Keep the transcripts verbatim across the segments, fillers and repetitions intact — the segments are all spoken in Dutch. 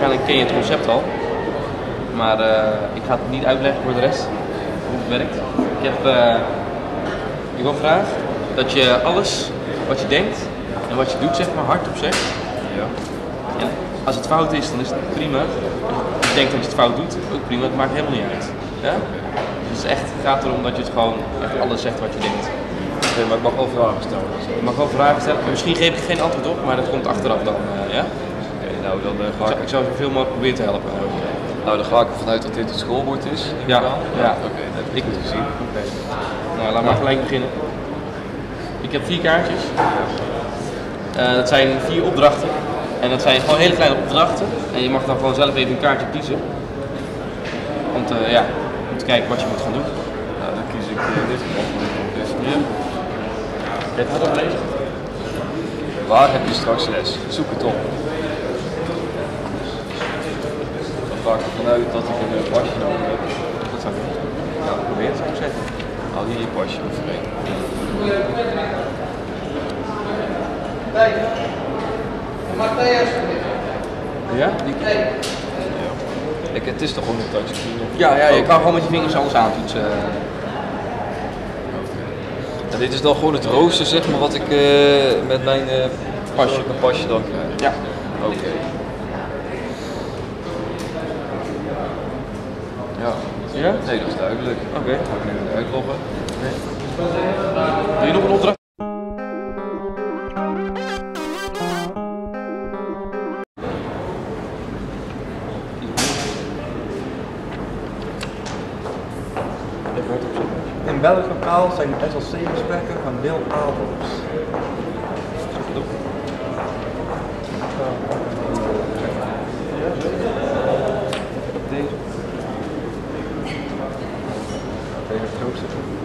waarschijnlijk ken je het concept al. Maar uh, ik ga het niet uitleggen voor de rest, hoe het werkt. Ik heb uh, ik wil vragen dat je alles wat je denkt en wat je doet, zeg maar, hardop zegt. Ja. En als het fout is, dan is het prima. Als je denkt dat je het fout doet, ook prima, het maakt helemaal niet uit. Ja? Dus het is echt, het gaat erom dat je het gewoon echt alles zegt wat je denkt. Okay, maar ik mag wel vragen stellen. Je mag wel vragen stellen. Misschien geef ik geen antwoord op, maar dat komt achteraf dan. Uh, ja? Okay, nou, dan uh, ga ik, ik... ik zou zoveel mogelijk proberen te helpen. Nou, dan ga ik ervan uit dat dit het schoolbord is. Ja. ja. Oké, okay, dat heb ik goed gezien. Okay. Nou, laat maar gelijk beginnen. Ik heb vier kaartjes. Uh, dat zijn vier opdrachten. En dat zijn gewoon hele kleine opdrachten. En je mag dan gewoon zelf even een kaartje kiezen. Om te, ja, om te kijken wat je moet gaan doen. Nou, dan kies ik uh, dit geval. Dus, ja. Heb je het al gelezen? Waar heb je straks les? Zoek het op. Dan ga ik ervan uit dat ik een pasje nodig heb. Dat zou ik doen. Nou, probeer het, zou ik zeggen. Haal hier je pasje overheen. Ja? Ja. Ik, het is toch gewoon een touchscreen? Ja, ja, je kan gewoon met je vingers alles aantoetsen. Ja, dit is dan gewoon het rooster, zeg maar, wat ik uh, met mijn uh, pasje, mijn pasje dan krijg. Ja. Oké. Okay. Ja. Ja? Nee, dat is duidelijk. Oké. Okay. Ga ik nu weer uitloggen? Nee. Wil je nog een opdracht? In welk lokaal zijn de S L C-gesprekken van Wil Adels? Deze. Deze het grootste.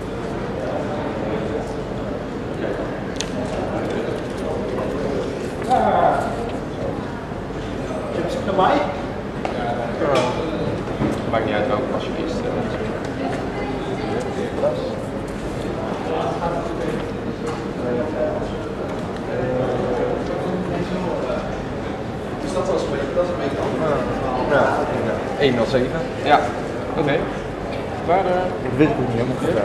Zoek naar mij? Maakt niet uit welke pas je kiest. Dus dat was een beetje, dat is een beetje anders. Ja, één nul zeven. Ja, oké. Okay. Waar? Uh... Ik weet het niet helemaal goed.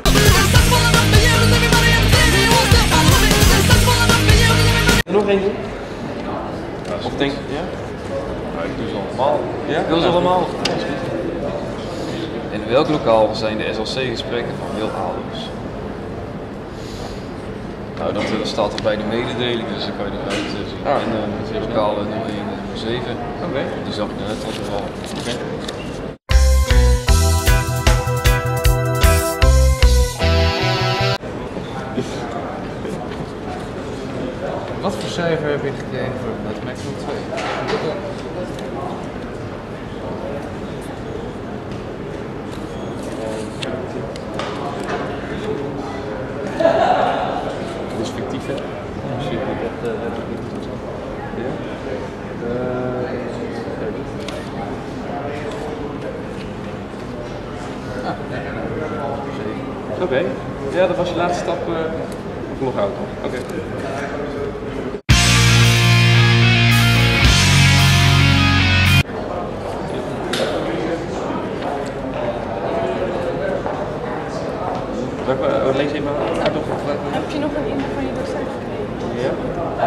Nog één doen? Of denk je? Ja? Nou, ik doe ze allemaal. Ja? Ik wil ze ja. allemaal. In welk lokaal zijn de S L C-gesprekken van Wil Adels? Nou, dat uh, staat er bij de mededeling, dus dan kan je eruit uh, zien. Ah, en uh, het lokaal uh, nul één nul zeven. Oké. Okay. Die zag ik net al toevallig. Oké. Okay. Wat voor cijfer heb je gekregen voor dat Maximum twee? Dat is fictief, hè? Ja, zie ik dat heb ik niet goed. Ja? Ah, Oké. Okay. Ja, dat was je laatste stap. Uh, of logout nog. Oké. Okay. Uh, lees even aan. Heb je nog een info van je docent gekregen? Ja.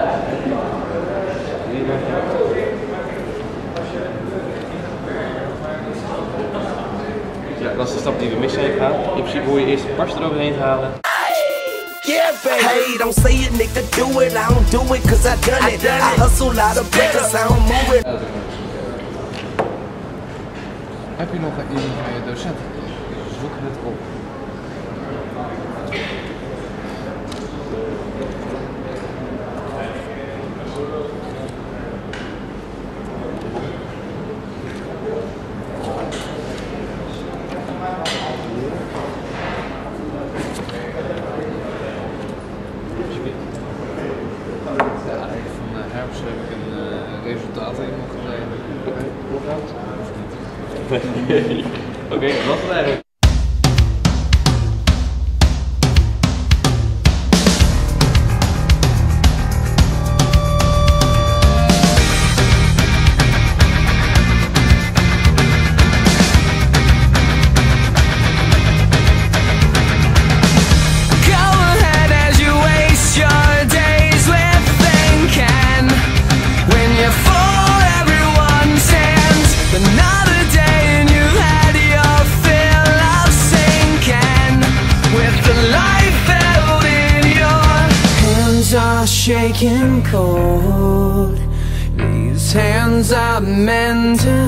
Ja, dat is de stap die we mis zijn gegaan. In principe hoor je eerst de pars eroverheen halen. Yeah, baby. Hey, don't say it, nigga, do it. I don't do it cause I done it. I hustle out of breakers, I don't move it. Heb je nog een info van je docent gekregen? Zoek het op. Heb ik een uh, resultaat in mogen geven. Oké, logout? Nee. Oké, okay, wat is het eigenlijk? life out in your hands are shaking cold. These hands are meant to